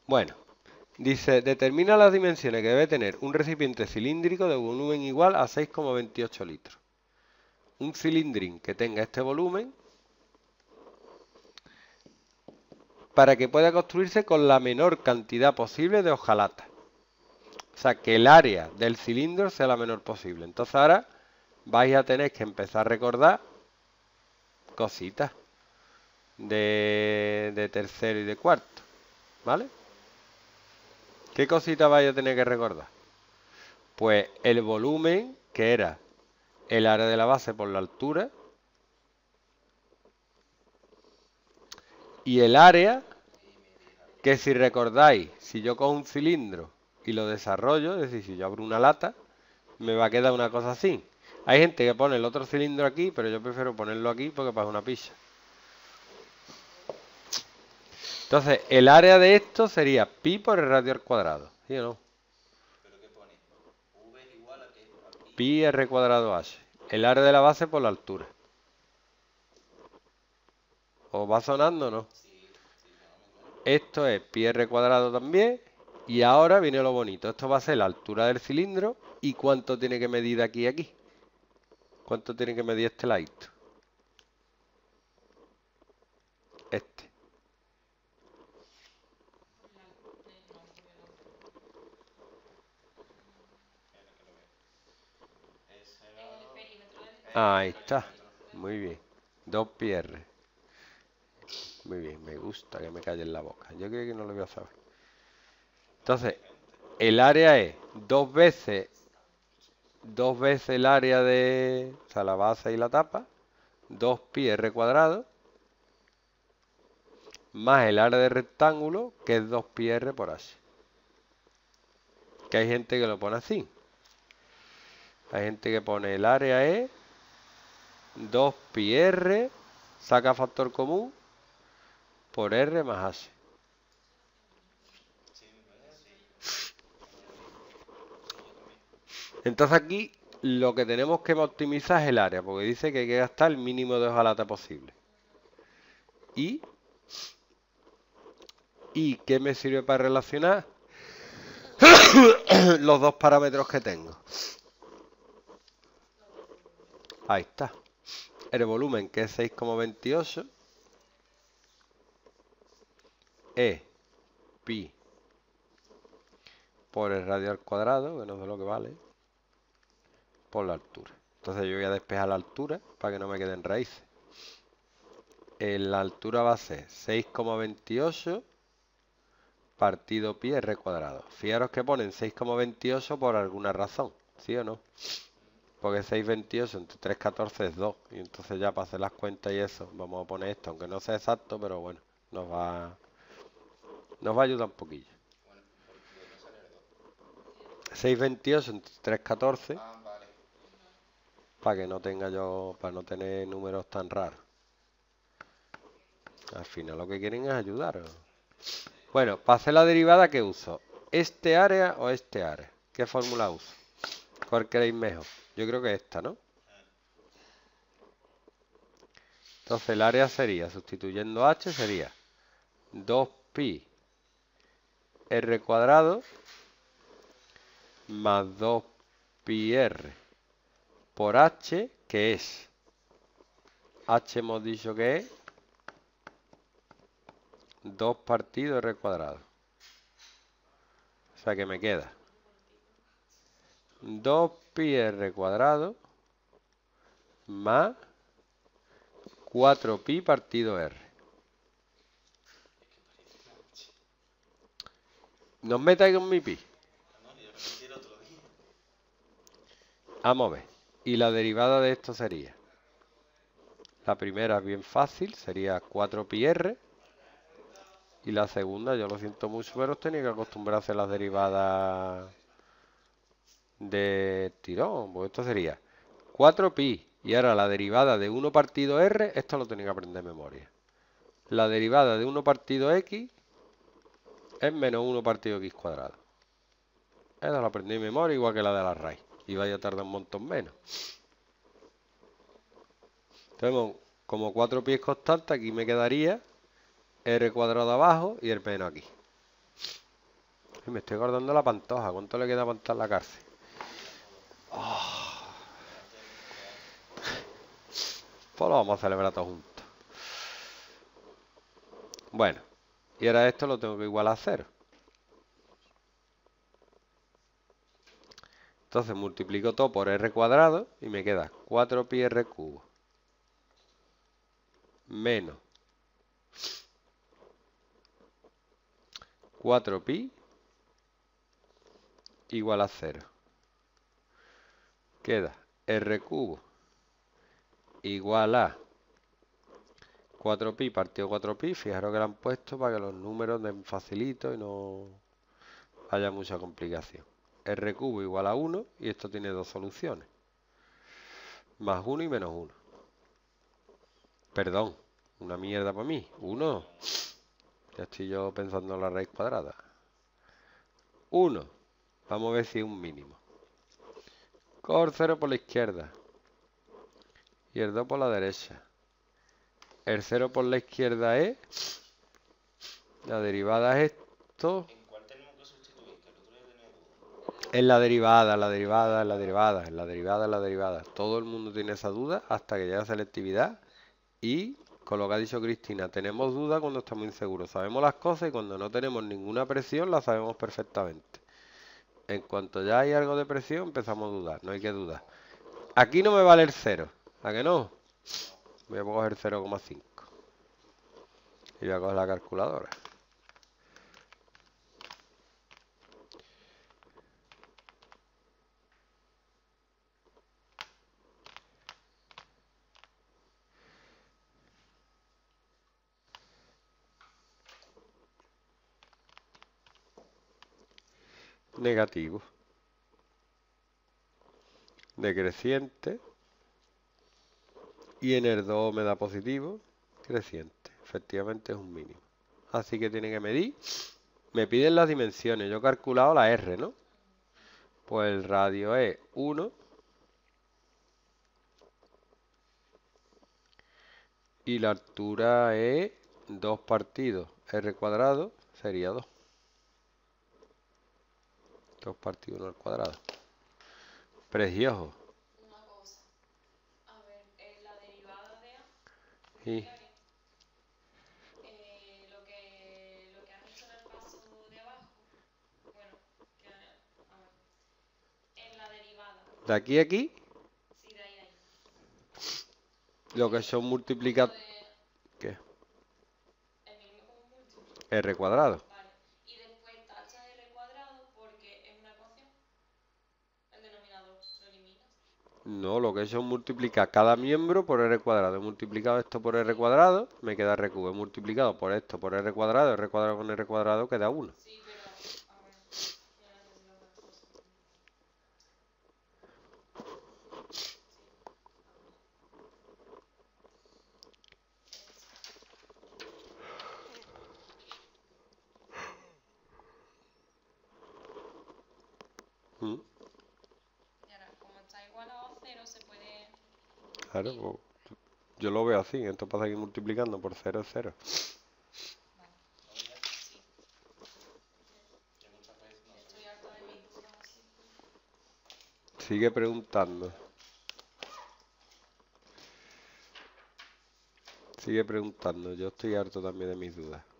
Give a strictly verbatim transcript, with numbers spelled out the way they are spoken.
Bueno, dice, determina las dimensiones que debe tener un recipiente cilíndrico de volumen igual a seis coma veintiocho litros. Un cilindrín que tenga este volumen para que pueda construirse con la menor cantidad posible de hojalata. O sea, que el área del cilindro sea la menor posible. Entonces ahora vais a tener que empezar a recordar cositas de, de tercero y de cuarto, ¿vale? ¿Qué cositas vais a tener que recordar? Pues el volumen, que era el área de la base por la altura, y el área, que si recordáis, si yo cojo un cilindro y lo desarrollo, es decir, si yo abro una lata, me va a quedar una cosa así. Hay gente que pone el otro cilindro aquí, pero yo prefiero ponerlo aquí porque pasa una pizza. Entonces, el área de esto sería pi por el radio al cuadrado, ¿sí o no? ¿Pero qué pone? V es igual a qué? A pi. Pi r cuadrado h. El área de la base por la altura. ¿Os va sonando o no? Sí, sí, no, me suena. Esto es pi r cuadrado también. Y ahora viene lo bonito. Esto va a ser la altura del cilindro. ¿Y cuánto tiene que medir de aquí a aquí? ¿Cuánto tiene que medir este ladito? Este. Espera que lo vea. Ese era Ahí el está. perímetro. Muy bien. dos pi r. Muy bien. Me gusta que me calle en la boca. Yo creo que no lo voy a saber. Entonces, Inteligente. el área es dos veces, dos veces el área de, o sea, la base y la tapa, dos pi r cuadrado, más el área de rectángulo, que es dos pi r por h. Que hay gente que lo pone así. Hay gente que pone el área es dos pi r, saca factor común, por r más h. Sí, me parece así. Sí, yo también. Entonces aquí lo que tenemos que optimizar es el área, porque dice que hay que gastar el mínimo de hojalata posible. ¿Y, ¿Y qué me sirve para relacionar los dos parámetros que tengo? Ahí está. El volumen, que es seis coma veintiocho, es pi por el radio al cuadrado, que no sé lo que vale, por la altura. Entonces yo voy a despejar la altura para que no me queden raíces. En la altura va a ser seis coma veintiocho partido pi r cuadrado. Fijaros que ponen seis coma veintiocho por alguna razón, ¿sí o no? Porque seis coma veintiocho entre tres coma catorce es dos. Y entonces ya para hacer las cuentas y eso, vamos a poner esto, aunque no sea exacto, pero bueno, nos va, nos va a ayudar un poquillo. Bueno, ¿por ¿de dónde sale el dos? seis coma veintiocho entre tres coma catorce, Ah, vale. para que no tenga yo, para no tener números tan raros. Al final lo que quieren es ayudar. Bueno, para hacer la derivada, ¿qué uso? ¿Este área o este área? ¿Qué fórmula uso? ¿Cuál queréis mejor? Yo creo que esta, ¿no? Entonces el área sería, sustituyendo h, sería dos pi r cuadrado más dos pi r por h, que es, h hemos dicho que es dos partido r cuadrado. O sea que me queda dos pi r cuadrado más cuatro pi partido r. Es que parece una leche. No os metáis con mi pi. Ah, no, yo repetí el otro día. Vamos a ver. Y la derivada de esto sería, la primera es bien fácil, sería cuatro pi r. Y la segunda, yo lo siento mucho, pero os tenéis que acostumbrar a hacer las derivadas de tirón. Pues esto sería cuatro pi. Y ahora la derivada de uno partido r, esto lo tenéis que aprender de memoria. La derivada de uno partido x es menos uno partido x cuadrado. Esta la aprendí de memoria igual que la de la raíz. Y vaya a tardar un montón menos. Tenemos como cuatro pi es constante, aquí me quedaría r cuadrado abajo y el menos aquí. Me estoy acordando la Pantoja. ¿Cuánto le queda para estar en la cárcel? Oh. Pues lo vamos a celebrar todos juntos. Bueno, y ahora esto lo tengo que igualar a cero. Entonces multiplico todo por r cuadrado y me queda cuatro pi r cubo menos cuatro pi igual a cero. Queda r cubo igual a cuatro pi partido cuatro pi. Fijaros que lo han puesto para que los números den facilito y no haya mucha complicación. R cubo igual a uno y esto tiene dos soluciones. Más uno y menos uno. Perdón, una mierda para mí. uno. Ya estoy yo pensando en la raíz cuadrada. uno. Vamos a ver si es un mínimo. Cojo el cero por la izquierda. Y el dos por la derecha. El cero por la izquierda es... La derivada es esto. ¿En cuál tenemos que sustituir? Que el otro día tenía duda. Es la derivada, la derivada, la derivada, la derivada, la derivada. Todo el mundo tiene esa duda hasta que llega a selectividad. Y con lo que ha dicho Cristina, tenemos dudas cuando estamos inseguros. Sabemos las cosas y cuando no tenemos ninguna presión las sabemos perfectamente. En cuanto ya hay algo de presión empezamos a dudar, no hay que dudar. Aquí no me vale el cero, ¿a que no? Voy a coger cero coma cinco. Y voy a coger la calculadora. Negativo. Decreciente. Y en el dos me da positivo. Creciente. Efectivamente es un mínimo. Así que tiene que medir. Me piden las dimensiones. Yo he calculado la R, ¿no? Pues el radio es uno. Y la altura es dos partidos R cuadrado. Sería dos. dos partido uno al cuadrado. Precioso. Una cosa. A ver, eh, la derivada de A. Sí. Eh, lo que lo que has hecho en el paso de abajo. Bueno, que, a ver. En la derivada. De aquí a aquí, Sí, de ahí a ahí. lo que son multiplicar... Lo de- ¿Qué? El mínimo común múltiplo. R cuadrado. Vale. Y después tachas R cuadrado porque es una ecuación. El denominador lo eliminas. No, lo que he hecho es multiplicar cada miembro por R cuadrado. He multiplicado esto por R cuadrado, me queda R cubo. He multiplicado por esto por R cuadrado, R cuadrado con R cuadrado queda uno. Sí, pero a ver. Ya necesito otra cosa. ¿Mm? Y ahora, como está igualado a cero, se puede... Claro, pues, yo lo veo así. Esto pasa aquí multiplicando por cero es cero. Vale. Oye, Sí. que muchas veces no Estoy harta de mis dudas así. Sigue preguntando. Sigue preguntando. Yo estoy harto también de mis dudas.